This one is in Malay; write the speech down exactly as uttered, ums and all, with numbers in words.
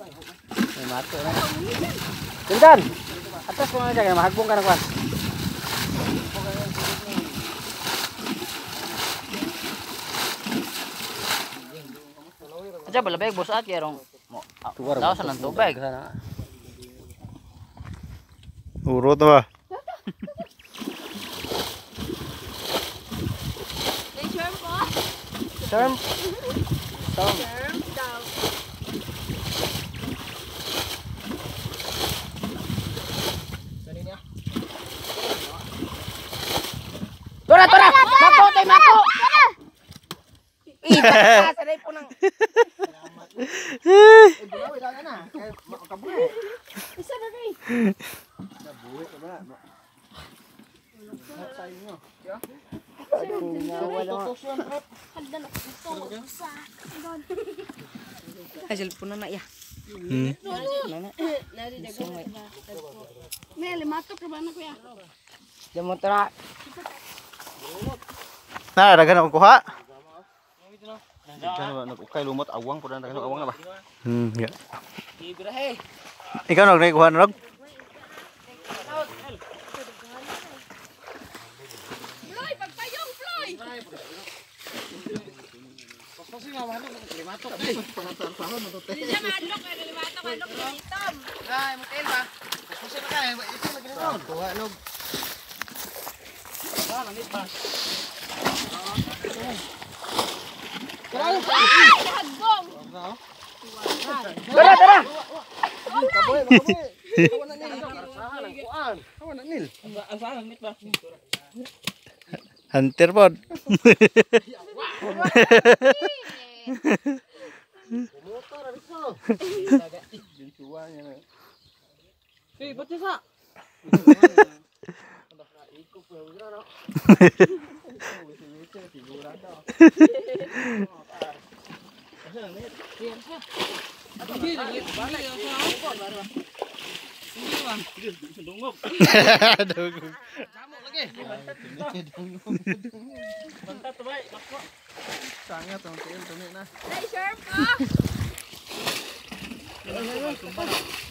May mato na. Tindan. Atas ko na dyan, mahagbong ka na kwan. Aja balabay bos at yarong mo. Lawasan ng tubig. Urot na ba? Term. Term. Tora, tora! Mako, tay mako! Ih, basta sa po nang. Eh, buhay lang na. Kay makabuhay. Isa na rin. Nabuhay ka ba? Sa inyo. Aduh, nyawa naman. Hagdan ako gusto sa. Ay, cellphone na ya. Hmm. May limato ka ba na kuya? Diyan mo tara. Nah, dagan akong kuha. Nagukay lumot awang ko na dagan awang na ba? Hmm, ya. Ikaw nag kuha na. Floy, pagpayong Floy. Pagpasi nga mahalo ng limato. Pangataan-sahon mo to. Hindi mahalo kay limato kanok litom. Ay, motel ba? Pagpasi na kay ito lagi na. Kuha nog. Ah, langit ba? Ay, hagbong. Tara, tara. Kaboy, kaboy. Kawan na nil. Kuan. Kawan na nil. Asa langit ba? Hunter pod. Motor abis mo. Eh, ba't sa? Ikop na wala no. Sigurado daw. Asa langit? Siya siya. Apa di langit balik sa ako bara. Hindi ba? Dungog. Dungog. Kamu lagi. Dungog. Bantat bay, makko. Sangat tong tiil tumi na. Hey, sharp ka.